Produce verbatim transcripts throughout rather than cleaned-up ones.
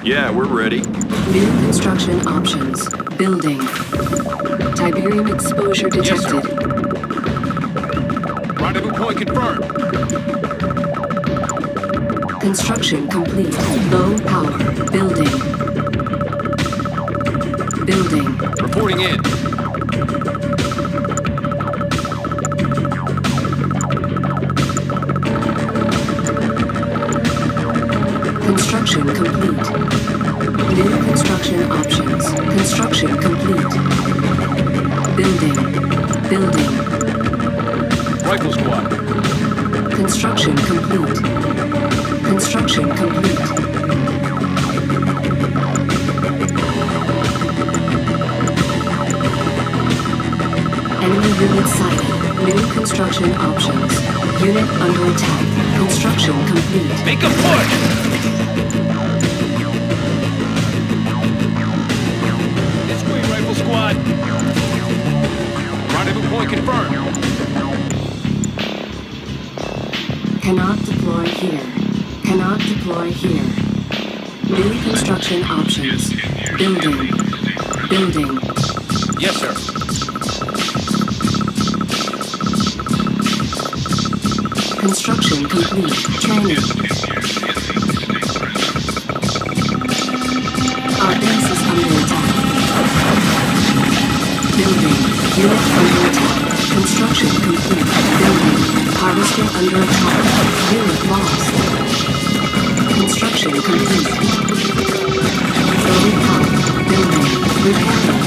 Yeah, we're ready. New construction options. Building. Tiberium exposure detected. Yes, rendezvous point confirmed. Construction complete. Low power. Building. Building. Reporting in. Construction complete. New construction options. Construction complete. Building. Building. Rifle squad. Construction complete. Construction complete. Enemy unit sighted. New construction options. Unit under attack. Construction complete. Make a push! This way, rifle squad. Rendezvous point confirmed. Cannot deploy here. Cannot deploy here. New construction options. Building. Building. Yes, sir. Construction complete. Training. Our base is under attack. Building. Unit under attack. Construction complete. Building. Harvester under attack. Unit lost. Construction complete. Throwing power. Building. Repairing.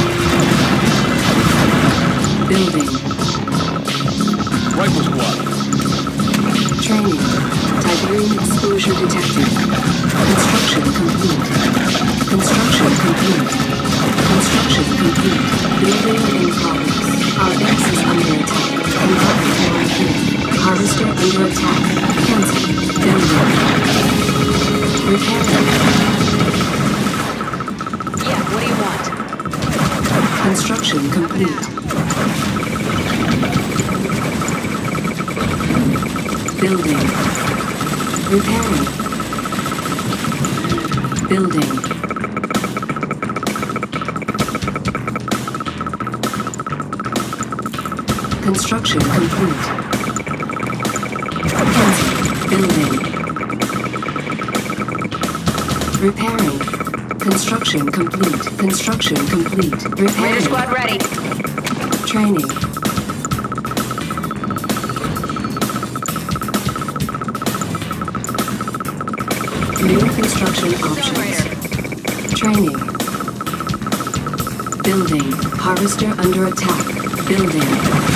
Building. Rifle squad. Training. Tiberium exposure detected. Construction complete. Construction complete. Construction complete. Building in progress. Our base is under attack. Cannot deploy here. Harvester under attack. Cancel. Building. Repairing. Yeah, what do you want? Construction complete. Building. Repairing. Building. Construction complete. Cancel. Building. Repairing. Construction complete. Construction complete. Repairing. Raider squad ready. Training. New construction options. Training. Building. Harvester under attack. Building.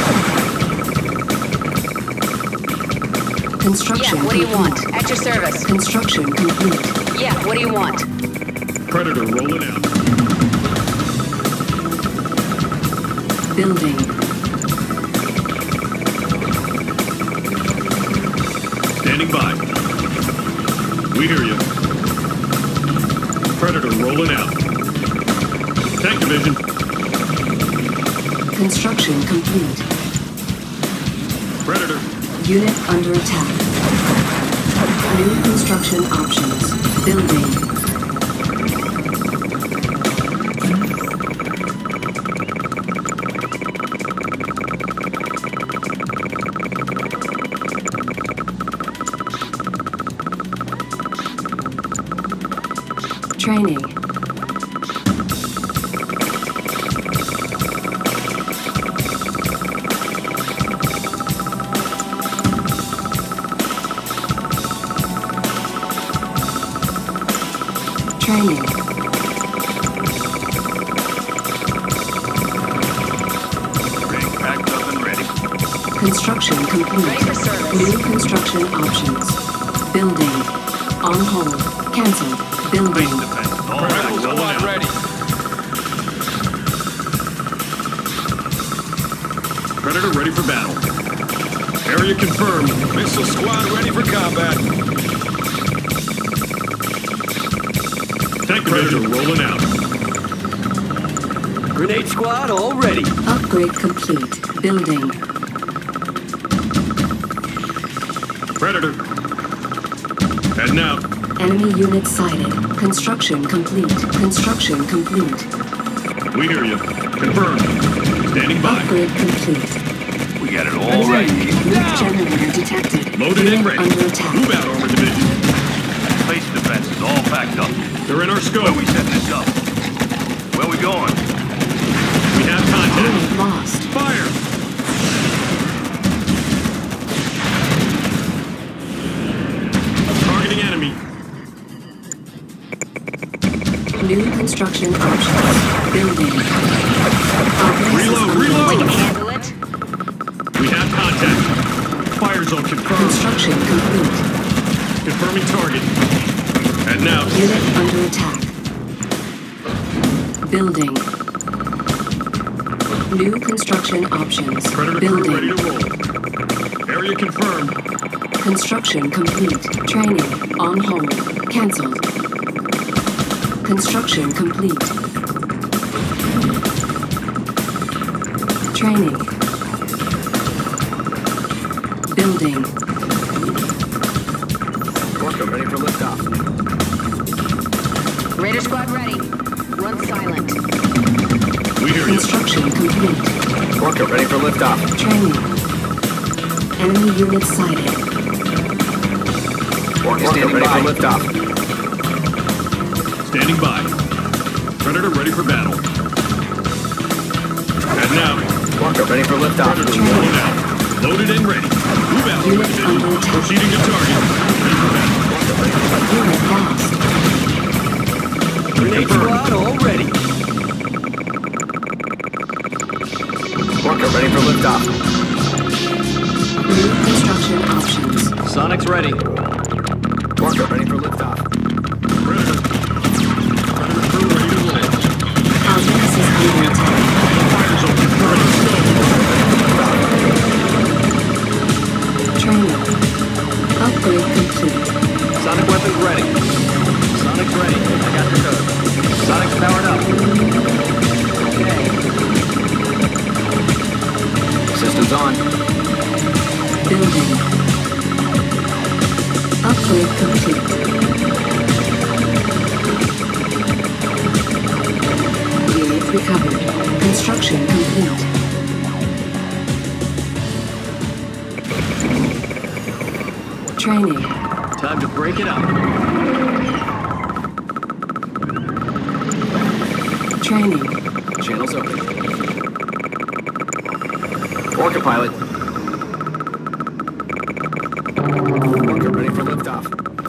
Construction Yeah, what do you complete. want? At your service. Construction complete. Yeah, what do you want? Predator rolling out. Building. Standing by. We hear you. Predator rolling out. Tank division. Construction complete. Predator. Unit under attack. New construction options. Building. Training. Training. Rig packed up and ready. Construction complete. Ready for service. New construction options. Building. On hold. Cancel. Building. Base defense. All right, Rifle rolling squad out. ready. Predator ready for battle. Area confirmed. Missile squad ready for combat. Tank division rolling out. Grenade squad all ready. Upgrade complete. Building. Predator. Heading out. Enemy unit sighted. Construction complete. Construction complete. We hear you. Confirmed. Standing by. Upgrade complete. We got it all right. Nuke generator detected. Loaded and ready. Under attack. Move out, Armor Division. Base defense is all packed up. They're in our Where scope. we set this up? Where we going? We have contact. Unit lost. Fire! Targeting enemy. New construction options. Building. Our base is Reload, under reload. We can attack. handle it. We have contact. Fire zone confirmed. Construction complete. Confirming target. And now, Unit under attack. Building. New construction options. Predator crew ready Building. to roll. Area confirmed. Construction complete. Training on hold. Cancelled. Construction complete. Training. Building. Orca ready for liftoff. Raider squad ready. Run silent. We hear you. Construction complete. Orca ready for liftoff. Training. Enemy unit sighted. Orca standing ready for liftoff. Standing by. Predator ready for battle. And now, Orca ready for liftoff. Predator rolling out. Loaded and ready. Move out, Armor Unit Division. under attack. Proceeding to target. Ready for battle. Unit lost. Grenade squad all ready. Orca ready for liftoff. New construction options. Sonic's ready. Orca ready for liftoff. Predator. Predator crew ready to roll. Our base is under attack. Fire zone confirmed. Training. Upgrade complete. Sonic weapons ready. Sonic's ready. I got the code. Sonic's powered up. Okay. Systems on. Building. Upgrade complete. Unit recovered. Construction complete. Training. Time to break it up. Training. Channels open. Orca pilot. Orca ready for liftoff.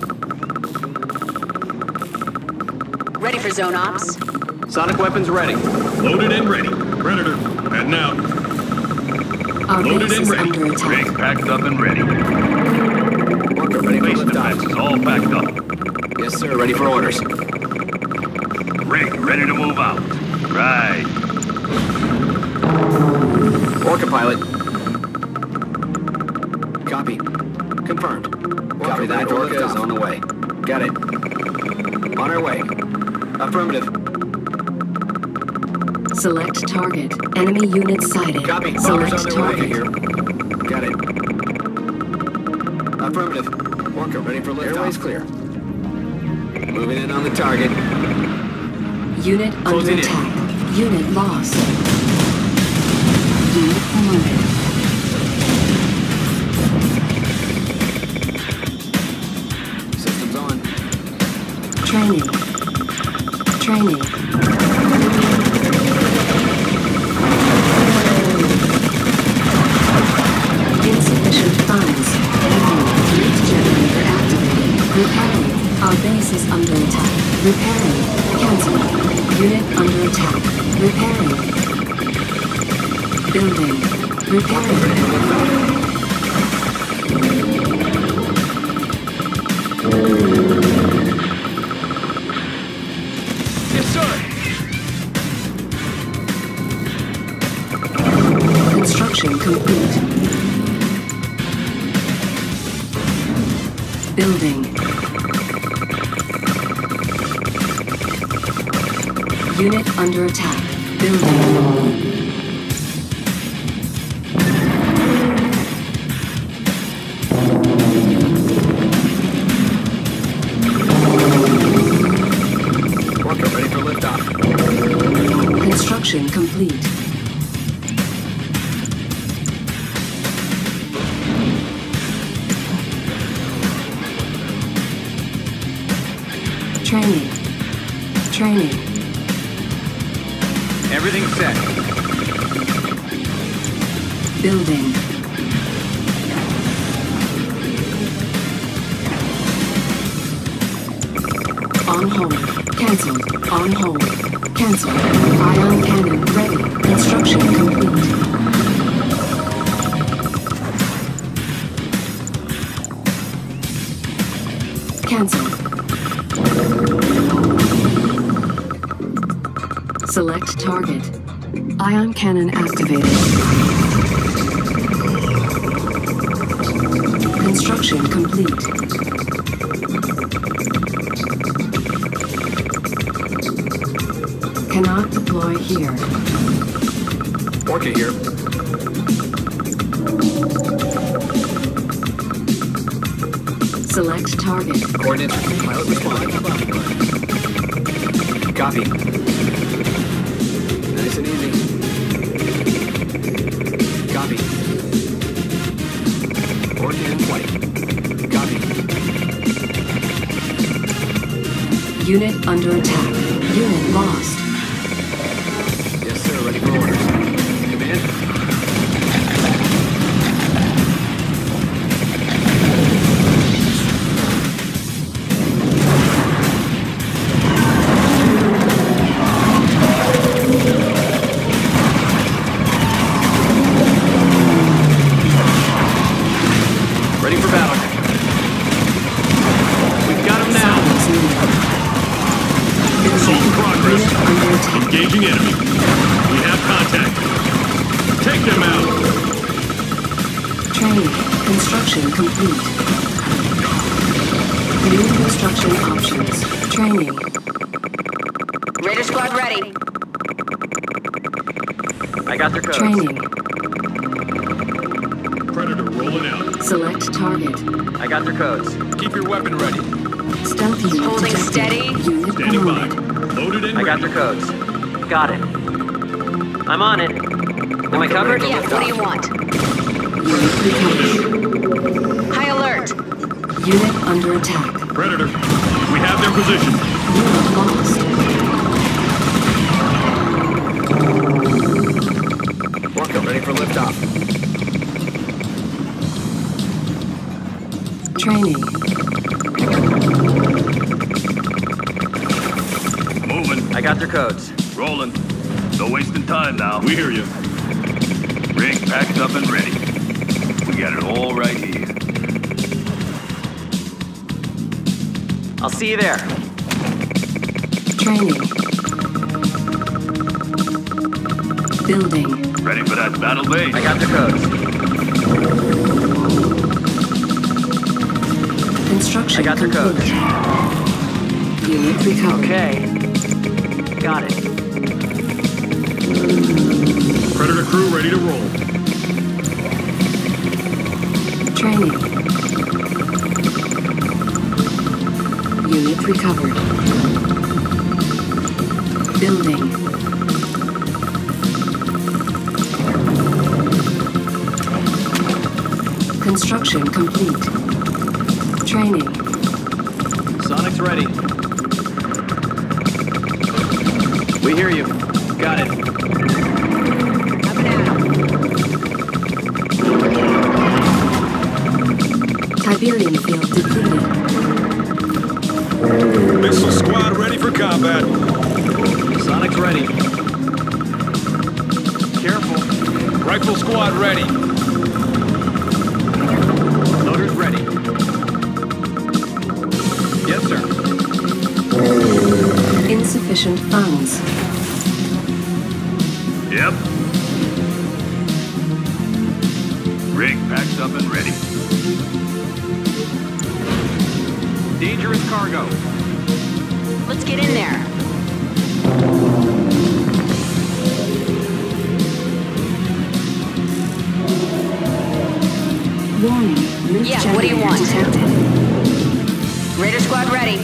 Ready for zone ops. Sonic weapons ready. Loaded and ready. Predator. And now, Our Loaded base and is ready. under attack. packed up and ready. Orca ready for liftoff. is all packed up. Yes, sir. Ready for orders. Rig ready to move out. Right. Orca pilot. Copy. Confirmed. Copy that. Orca is on the way. Got it. On our way. Affirmative. Select target. Enemy unit sighted. Copy. Bombers on Select their way target. here. Got it. Affirmative. Orca ready for liftoff. Airway's clear. Moving in on the target. Unit under Closing in. attack. Unit lost. Unit promoted. Systems on. Training. Training. Insufficient funds. Heat generator activated. Repairing. Our base is under attack. Repairing. Cancel. Unit under attack. Repairing. Building. Repairing. Yes, sir. Construction complete. Building. Unit under attack. Building. Construction complete. Training. Training. Everything set. Building. On hold. Cancelled. On hold. Cancelled. Ion cannon ready. Construction complete. Cancelled. Select target. Ion cannon activated. Construction complete. Cannot deploy here. Orca here. Select target. Coordinates. Pilot respond. Copy. Nice and easy. Copy. Orca in flight. Copy. Unit under attack. Unit lost. Yes, sir. Ready for orders. Command. Ready for battle. We've got him now. Assault in progress. Unit under attack. Engaging enemy. We have contact. Take them out. Training. Construction complete. New construction options. Training. Raider squad ready. I got their codes. Training. Predator rolling out. Select target. I got their codes. Keep your weapon ready. Stealth unit Holding detected. steady. Unit Standing by. promoted. Loaded and I got ready. their codes. Got it. I'm on it. Am I covered? Yeah, what do you want? Unit recovered. High alert. Unit under attack. Predator. We have their position. Unit lost. Orca ready for liftoff. Training. Moving. I got their codes. Rolling. No wasting time now. We hear you. Rig packed up and ready. We got it all right here. I'll see you there. Training. Building. Ready for that battle base. I got their codes. Construction I got their complete. codes. Unit recovered. Okay. Got it. Predator crew ready to roll. Training. Unit recovered. Building. Construction complete. Training. Sonic's ready. We hear you. Got it. Up and at 'em. Tiberium field depleted. Missile squad ready for combat. Sonic's ready. Careful. Rifle squad ready. Loader's ready. Yes, sir. Insufficient funds. Yep. Rig packed up and ready. Dangerous cargo. Let's get in there. Warning. Lift Yeah, what do you generator want? detected. Raider squad ready.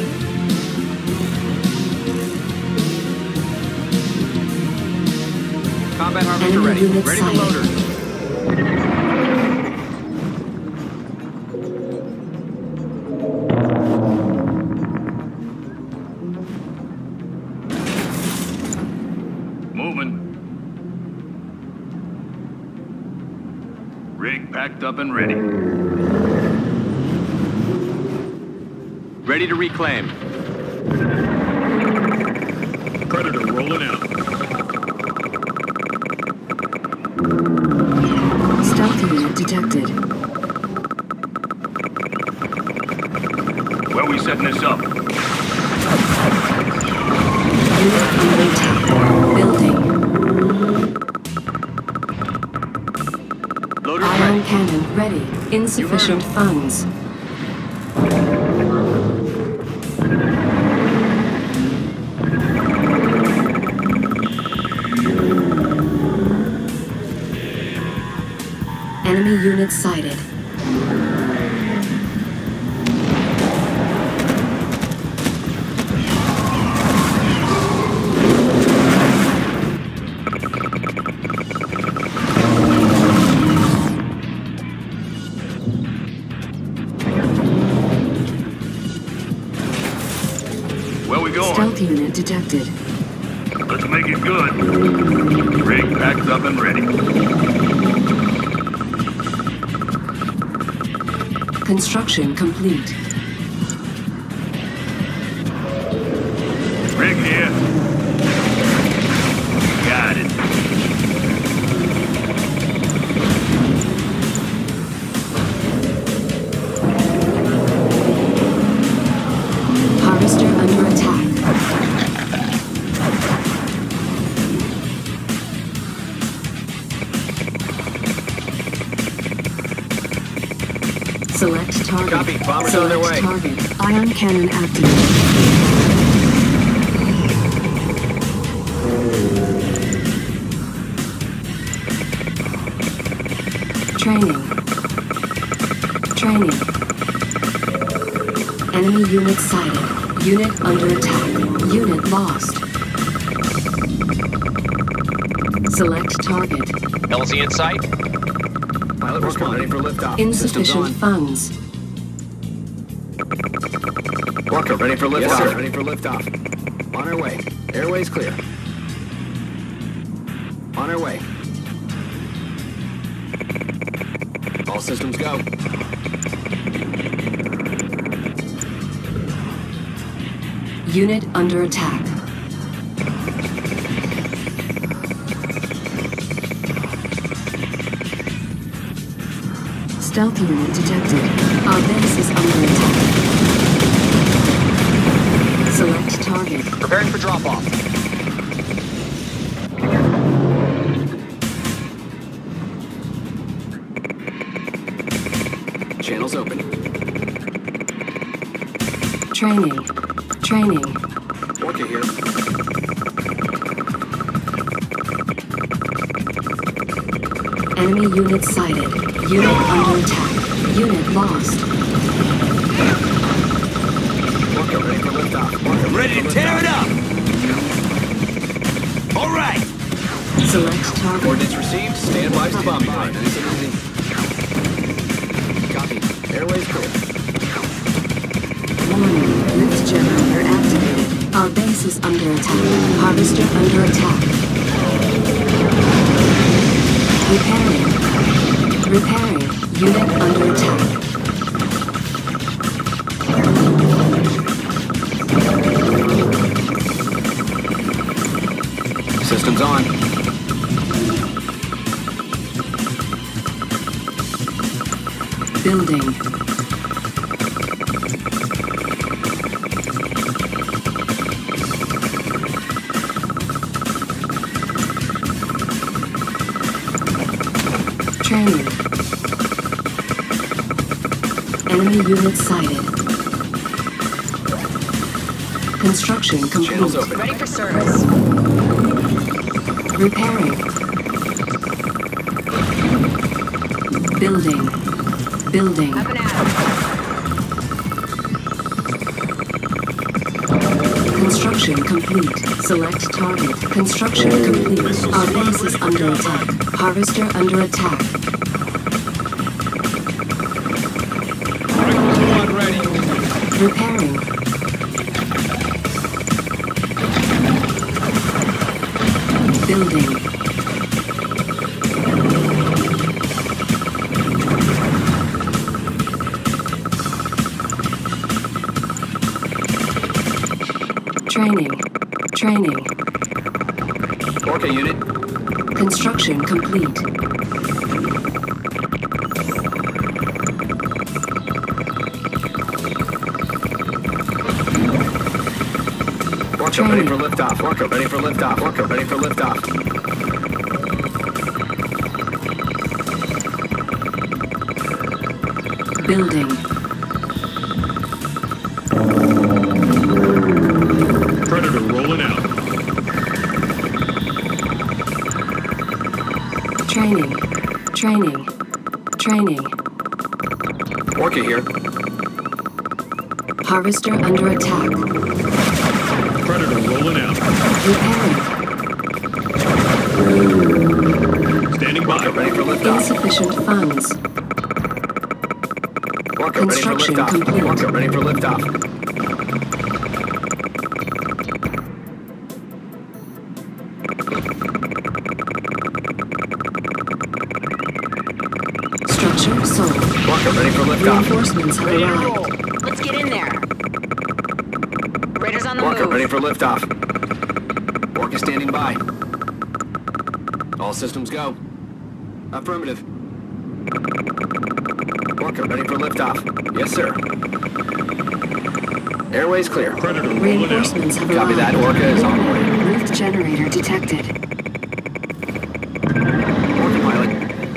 Helicopter ready. unit Ready for sighted. loader. Moving. Rig packed up and ready. Ready to reclaim. Predator rolling out. Stealth unit detected. Where we setting this up? Unit under attack. Building. Loader Ion ready. cannon ready. Insufficient funds. Enemy unit sighted. Where we going? Stealth unit detected. Let's make it good. Rig packed up and ready. Construction complete. Rig here. Got it. Harvester under attack. Select target. Copy. Bombers Select on their way. target. Ion cannon activated. Training. Training. Enemy unit sighted. Unit under attack. Unit lost. Select target. L Z in sight. Pilot respond. Ready for liftoff. Insufficient Systems funds. on. Walker, ready for liftoff. Yes, sir. Ready for liftoff. On our way. Airways clear. On our way. All systems go. Unit under attack. Stealth unit detected. Our base is under attack. Select target. Preparing for drop-off. Channels open. Training. Training. Orca here. Enemy unit sighted. Unit under attack. Unit lost. Orca, ready for liftoff. Orca, Ready to tear it up! All right! Select target. Coordinates received. Stand by for bomb behind. Nice and easy. Copy. Airways clear. Warning. Lift generator activated. Our base is under attack. Harvester under attack. Repairing. Repairing. Unit under attack. Systems on. Building. Training. Enemy unit sighted. Construction Channels complete. open. Ready for service. Repairing. Building. Building. Up and out. Construction complete. Select target. Construction complete. Our base is under attack. Harvester under attack. Rifle squad ready. Repairing. Building. Training. Training. Orca unit. Construction complete. Orca ready for liftoff. Orca ready for liftoff. Orca ready for liftoff. Building. Predator rolling out. Training. Training. Training. Orca here. Harvester under attack. Predator rolling out. Repairing. Standing by. Orca ready for liftoff. Insufficient funds. Orca ready for Construction liftoff. complete. Orca ready for liftoff. Structure sold. Orca ready for liftoff. Reinforcements have Ready to arrived. roll. Let's get in there. Raiders on the Orca move. ready for liftoff. Orca standing by. All systems go. Affirmative. Orca ready for liftoff. Yes, sir. Airways clear. Predator rolling out. Reinforcements have Copy arrived. that. Orca is on the way. Rift generator detected. Orca pilot.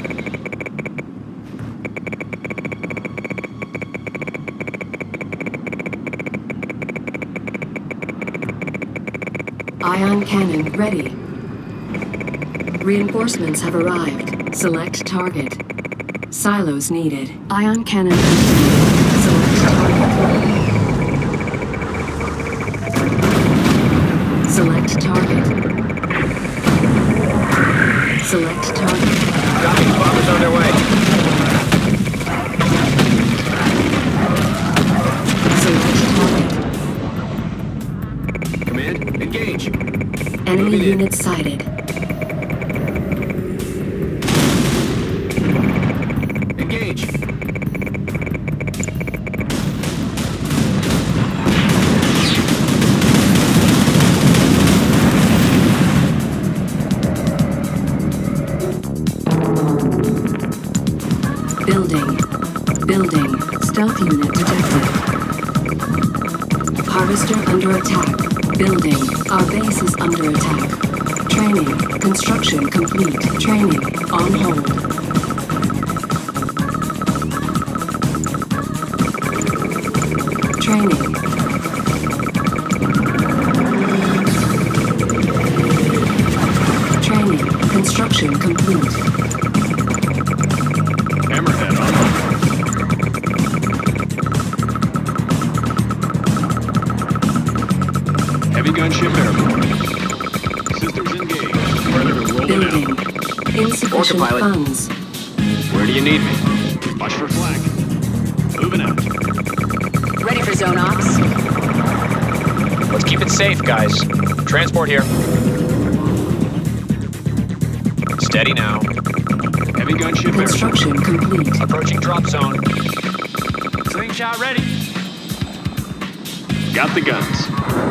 Ion cannon ready. Reinforcements have arrived. Select target. Silos needed. Ion cannon activated. Select target. Select target. Select target. Copy. Bombers on their way. Select target. Command, engage. Enemy Moving in. unit sighted. Engage. Building. Building. Stealth unit detected. Harvester under attack. Building. Our base is under attack. Training. Construction complete. Training. On hold. Training. Training. Construction complete. Hammerhead on. Heavy gunship airborne. Systems engaged. Predator rolling Building. out. Insufficient Orca pilot. funds. Where do you need me? Watch for flank. Moving out. Ready for zone ops. Let's keep it safe, guys. Transport here. Steady now. Heavy gunship airborne. Construction complete. Approaching drop zone. Slingshot ready. Got the guns.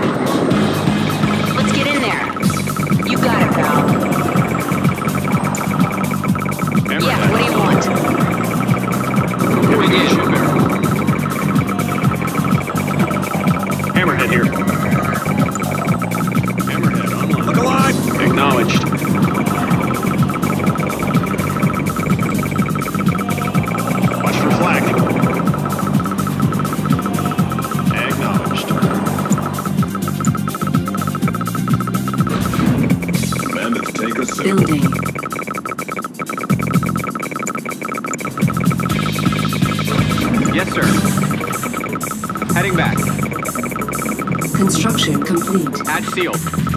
Let's get in there. You got it, pal. Hammerhead Yeah, what do you on. want? Heavy gunship airborne. Hammerhead here. Hammerhead online. Look alive. Acknowledged. Watch for flag. Acknowledged. Bandits take us safe. Building. Yes, sir. Heading back. Construction complete. Hatch sealed.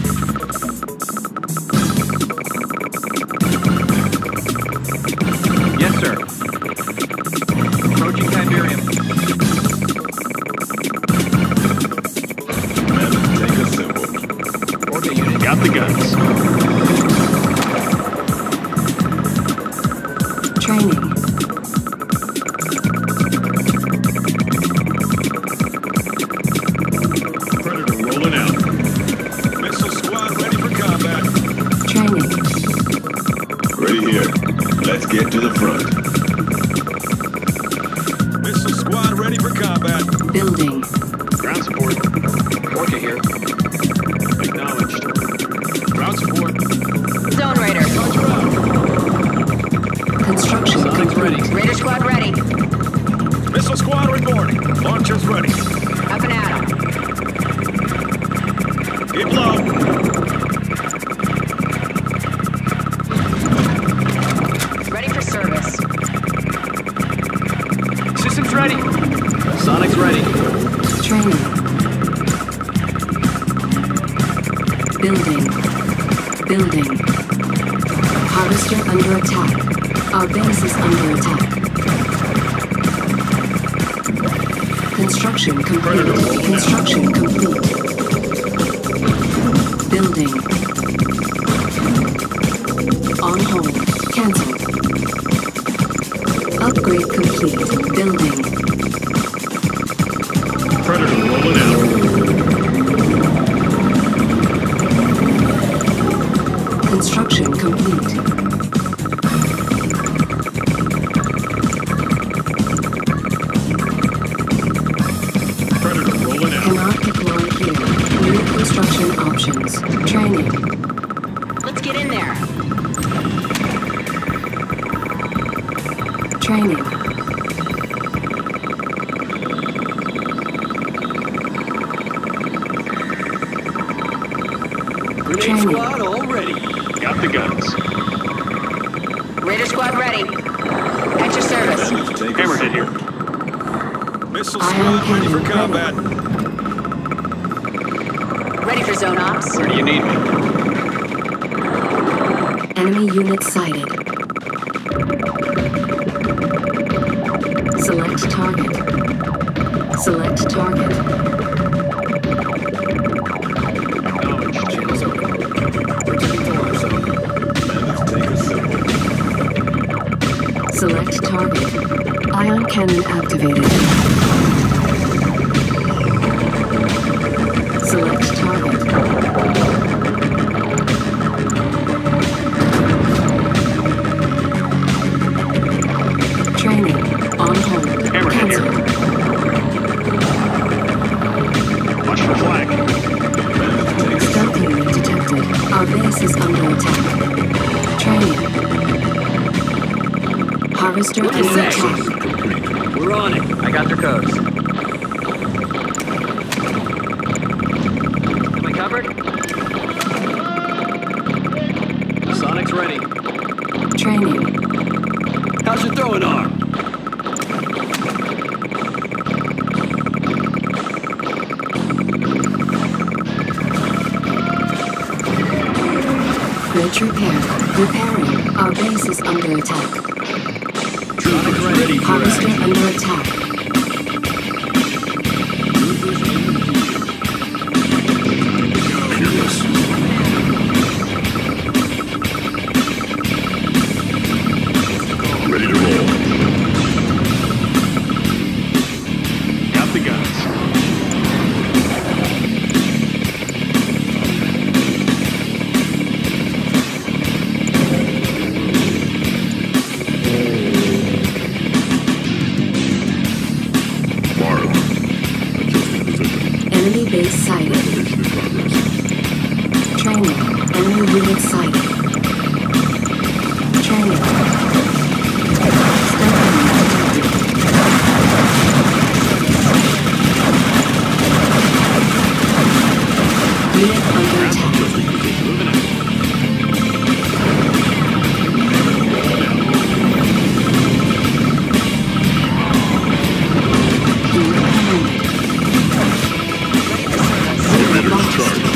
Yes, sir. Approaching Tiberium. Take a simple. Orca unit. Got the guns. Training. Predator rolling out. Missile squad ready for combat. Training. Ready here. Let's get to the front. Missile squad ready for combat. Building. Ground support. Orca here. Acknowledged. Ground support. Zone Raider. Roger out. Construction Sonic's complete. ready. Raider squad ready. Missile squad reporting. Launchers ready. Up and at 'em. Get low. Ready for service. Systems ready. Sonic's ready. Training. Building. Building. Harvester under attack. Our base is under attack. Construction complete. Construction complete. Building. On hold. Cancel. Upgrade complete. Building. Predator rolling out. Construction complete. Predator rolling out. Cannot deploy here. New construction options. Training. Let's get in there. Training. Grenade Training. squad all ready. Got the guns. Raider squad ready. At your service. Hammerhead here. Missile Ion squad ready for cannon combat. Ready for zone ops. Where do you need me? Enemy unit sighted. Select target. Select target. Acknowledged. Channels open. Protecting the launch zone. Let's take a simple. Select target. Ion cannon activated. Select target. Training. On hold. Hammerhead here. Cancel. Watch the flag. Stealth unit detected. Our base is under attack. Training. Harvester What is under that? attack. We're on it. I got their codes. Am I covered? Sonic's ready. Training. How's your throwing arm? Bridge repair. Repairing. Our base is under attack. Sonic's ready. Harvester under attack. Ready to roll. Got the guns. Marv. Adjusting position. Enemy base sighted. Mission in progress. Training. Enemy unit sighted. Training. Stealth unit detected. Unit under attack. Adjusting position. Moving out. Unit promoted. Ready for service. on charge.